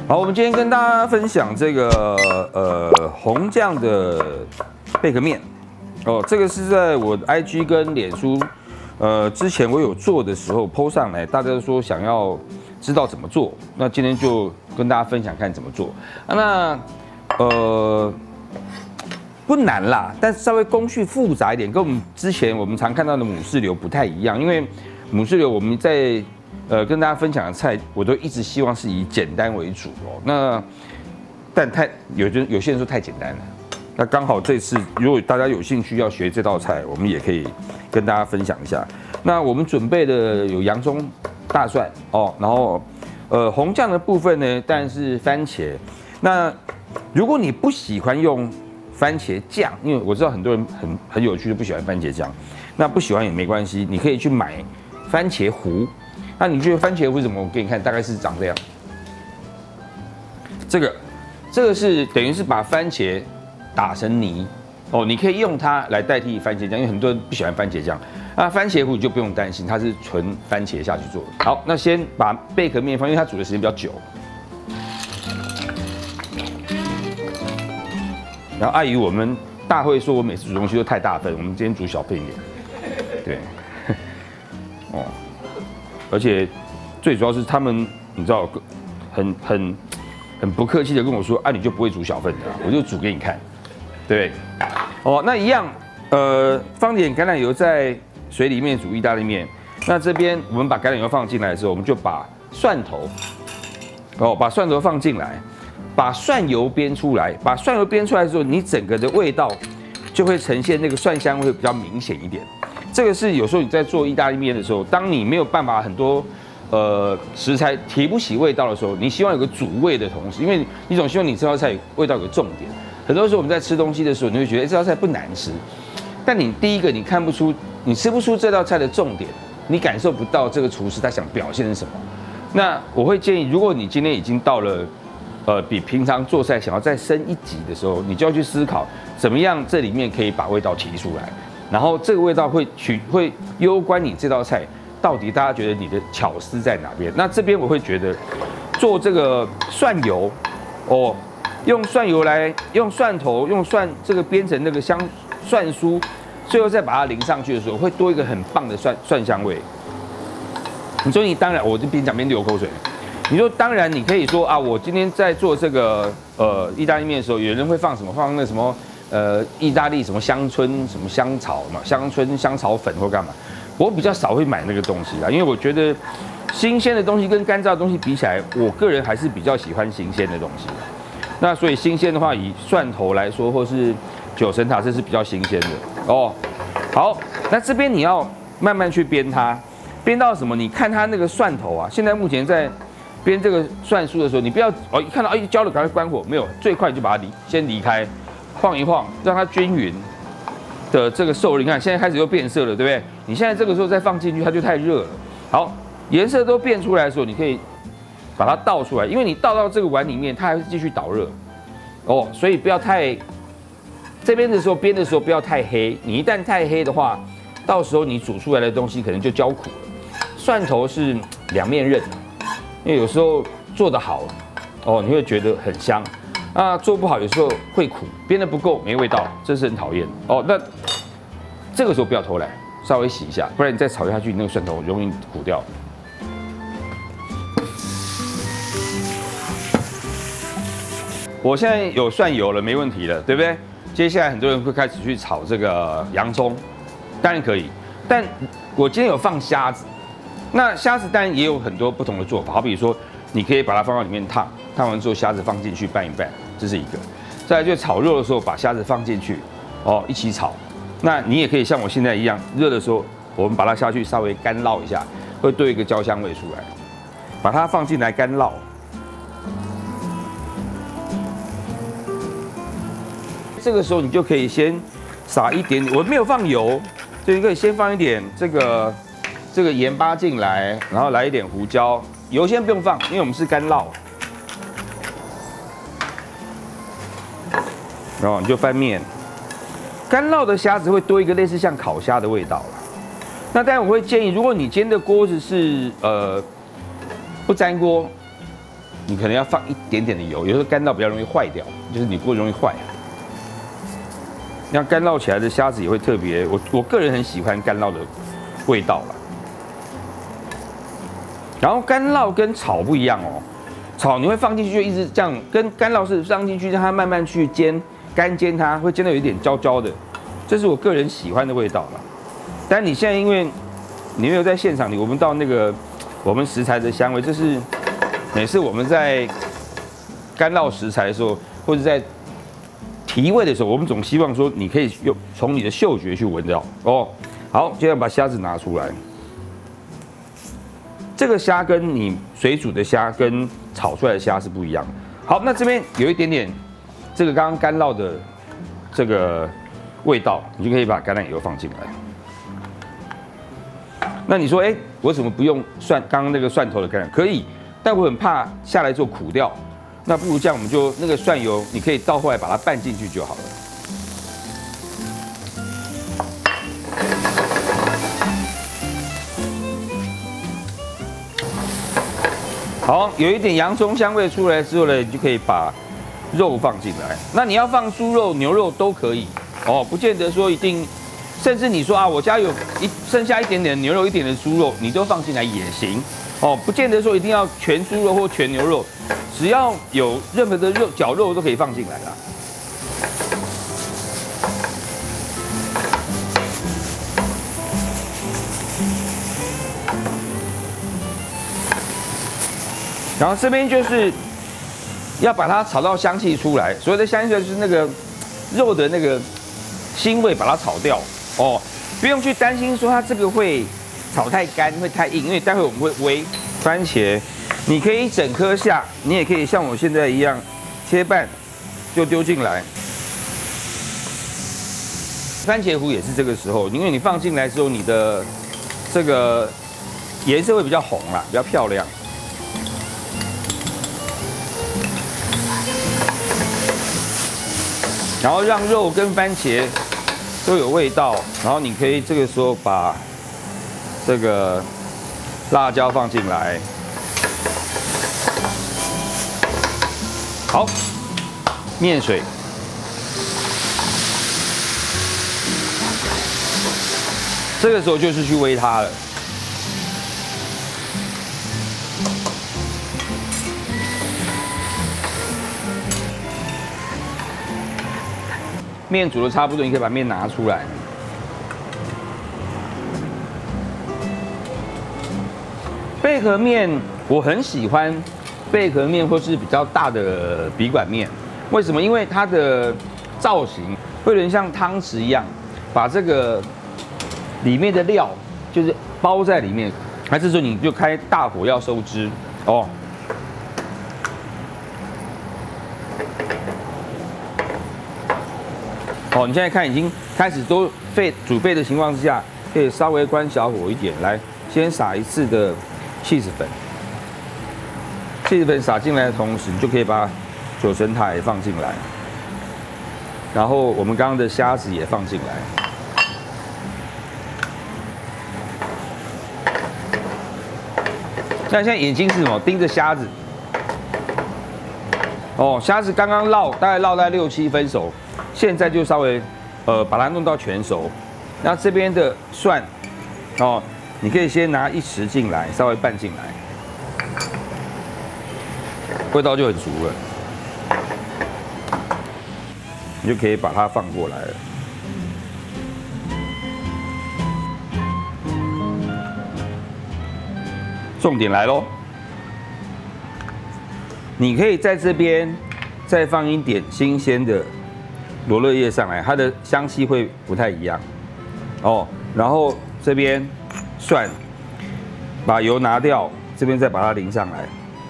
好，我们今天跟大家分享这个红酱的贝壳面哦，这个是在我的 IG 跟脸书之前我有做的时候 PO 上来，大家都说想要知道怎么做，那今天就跟大家分享看怎么做。不难啦，但稍微工序复杂一点，跟我们之前我们常看到的母士流不太一样，因为母士流我们在跟大家分享的菜，我都一直希望是以简单为主哦。但有些人说太简单了，那刚好这次如果大家有兴趣要学这道菜，我们也可以跟大家分享一下。那我们准备的有洋葱、大蒜哦，然后红酱的部分呢，当然是番茄。那如果你不喜欢用番茄酱，因为我知道很多人很有趣的不喜欢番茄酱，那不喜欢也没关系，你可以去买番茄糊。那你觉得番茄糊怎么？我给你看，大概是长这样。这个是等于是把番茄打成泥哦，你可以用它来代替番茄酱，因为很多人不喜欢番茄酱。那番茄糊你就不用担心，它是纯番茄下去做的。好，那先把贝壳面放，因为它煮的时间比较久。然后碍于我们大会说我每次煮东西都太大份，我们今天煮小份一点。对，哦，而且最主要是他们，你知道，很不客气的跟我说，啊，你就不会煮小份的，我就煮给你看，对不对？哦，那一样，放点橄榄油在水里面煮意大利面。那这边我们把橄榄油放进来的时候，我们就把蒜头，把蒜头放进来。把蒜油煸出来，把蒜油煸出来之后，你整个的味道就会呈现那个蒜香味会比较明显一点。这个是有时候你在做意大利面的时候，当你没有办法很多食材提不起味道的时候，你希望有个主味的同时，因为你总希望你这道菜味道有个重点。很多时候我们在吃东西的时候，你会觉得这道菜不难吃，但你第一个你看不出，你吃不出这道菜的重点，你感受不到这个厨师他想表现的是什么。那我会建议，如果你今天已经到了比平常做菜想要再升一级的时候，你就要去思考怎么样这里面可以把味道提出来，然后这个味道会攸关你这道菜到底大家觉得你的巧思在哪边。那这边我会觉得做这个蒜油哦，用蒜油来用蒜头用蒜这个煸成那个蒜酥，最后再把它淋上去的时候，会多一个很棒的蒜香味。你说你当然，我就边讲边流口水。你说当然，你可以说啊，我今天在做这个意大利面的时候，有人会放什么？放那什么意大利什么香椿什么香草嘛，香椿香草粉或干嘛？我比较少会买那个东西啦，因为我觉得新鲜的东西跟干燥的东西比起来，我个人还是比较喜欢新鲜的东西。那所以新鲜的话，以蒜头来说，或是九层塔，这是比较新鲜的哦。好，那这边你要慢慢去煸它，煸到什么？你看它那个蒜头啊，现在目前在煸这个蒜酥的时候，你不要一看到焦了赶快关火，没有，最快就把它先离开，晃一晃，让它均匀的这个受热。你看现在开始又变色了，对不对？你现在这个时候再放进去，它就太热了。好，颜色都变出来的时候，你可以把它倒出来，因为你倒到这个碗里面，它还会继续导热哦，所以不要太这边的时候煸的时候不要太黑，你一旦太黑的话，到时候你煮出来的东西可能就焦苦了。蒜头是两面刃。因为有时候做得好，哦，你会觉得很香，啊，做不好有时候会苦，煸得不够没味道，这是很讨厌哦。那这个时候不要偷懒，稍微洗一下，不然你再炒下去，那个蒜头容易苦掉。我现在有蒜油了，没问题了，对不对？接下来很多人会开始去炒这个洋葱，当然可以，但我今天有放虾子。那虾子当然也有很多不同的做法，好比说，你可以把它放到里面烫，烫完之后虾子放进去拌一拌，这是一个。再来就炒肉的时候，把虾子放进去，哦，一起炒。那你也可以像我现在一样，热的时候我们把它下去稍微干烙一下，会多一个焦香味出来。把它放进来干烙。这个时候你就可以先撒一点点，我没有放油，所以你可以先放一点这个盐巴进来，然后来一点胡椒，油先不用放，因为我们是干烙。然后你就翻面，干烙的虾子会多一个类似像烤虾的味道。那当然我会建议，如果你煎的锅子是不粘锅， 你可能要放一点点的油，有时候干酪比较容易坏掉，就是你锅容易坏。那干酪起来的虾子也会特别，我个人很喜欢干酪的味道啦。然后干酪跟炒不一样哦，炒你会放进去就一直这样，跟干酪是放进去让它慢慢去煎，干煎它会煎到有一点焦焦的，这是我个人喜欢的味道啦。但你现在因为你没有在现场，我们到那个我们食材的香味，这是每次我们在干酪食材的时候，或者在提味的时候，我们总希望说你可以从你的嗅觉去闻到哦。好，接下来把虾子拿出来。这个虾跟你水煮的虾跟炒出来的虾是不一样的。好，那这边有一点点这个刚刚干酪的这个味道，你就可以把橄榄油放进来。那你说，我为什么不用刚刚那个蒜头的橄榄？可以，但我很怕下来之后苦掉。那不如这样，我们就那个蒜油，你可以到后来把它拌进去就好了。好，有一点洋葱香味出来之后呢，你就可以把肉放进来。那你要放猪肉、牛肉都可以哦，不见得说一定。甚至你说啊，我家有剩下一点点牛肉、一点点猪肉，你都放进来也行哦，不见得说一定要全猪肉或全牛肉。只要有任何的绞肉都可以放进来啦。然后这边就是要把它炒到香气出来，所谓的香气就是那个肉的那个腥味把它炒掉哦，不用去担心说它这个会炒太干会太硬，因为待会我们会煨番茄。你可以一整颗下，你也可以像我现在一样切半就丢进来。番茄糊也是这个时候，因为你放进来之后，你的这个颜色会比较红啦，比较漂亮。然后让肉跟番茄都有味道，然后你可以这个时候把这个辣椒放进来。好，面水，这个时候就是去煨它了。面煮的差不多，你可以把面拿出来。贝壳面我很喜欢。贝壳面或是比较大的笔管面，为什么？因为它的造型会有点像汤匙一样，把这个里面的料就是包在里面。那这时候你就开大火要收汁哦。哦，你现在看已经开始都煮沸的情况之下，可以稍微关小火一点，来先撒一次的起司粉。起司粉撒进来的同时，你就可以把九层塔也放进来，然后我们刚刚的虾子也放进来。那现在眼睛是什么？盯着虾子。哦，虾子刚刚大概烙在6、7分熟，现在就稍微把它弄到全熟。那这边的蒜，哦，你可以先拿1匙进来，稍微拌进来。味道就很足了，你就可以把它放过来了。重点来咯，你可以在这边再放一点新鲜的罗勒叶上来，它的香气会不太一样哦。然后这边蒜，把油拿掉，这边再把它淋上来。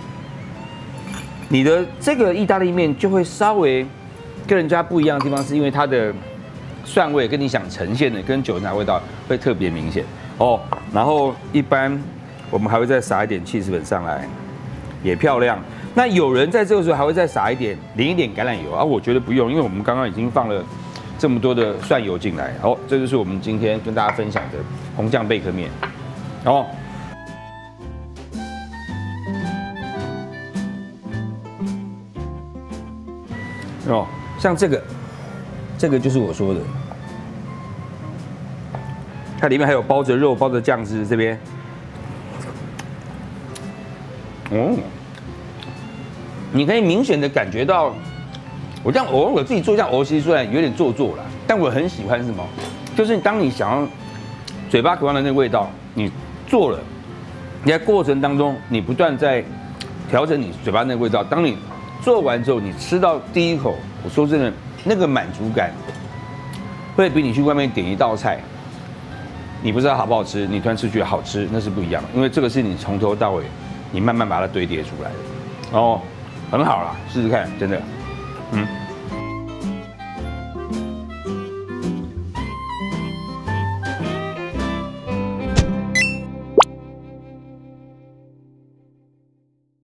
你的这个意大利面就会稍微跟人家不一样的地方，是因为它的蒜味跟你想呈现的跟九层塔味道会特别明显哦。然后一般我们还会再撒一点起司粉上来，也漂亮。那有人在这个时候还会再撒淋一点橄榄油啊，我觉得不用，因为我们刚刚已经放了这么多的蒜油进来。好，这就是我们今天跟大家分享的红酱贝壳面。哦。 哦，像这个就是我说的，它里面还有包着肉、包着酱汁，这边，哦，你可以明显的感觉到，我这样我自己做这样其实虽然有点做作啦，但我很喜欢什么，就是当你想要嘴巴渴望的那个味道，你做了，你在过程当中你不断在调整你嘴巴那个味道，当你做完之后，你吃到第一口，我说真的，那个满足感，会比你去外面点一道菜，你不知道好不好吃，你突然吃觉得好吃，那是不一样的，因为这个是你从头到尾，你慢慢把它堆叠出来的，哦，很好啦，试试看，真的，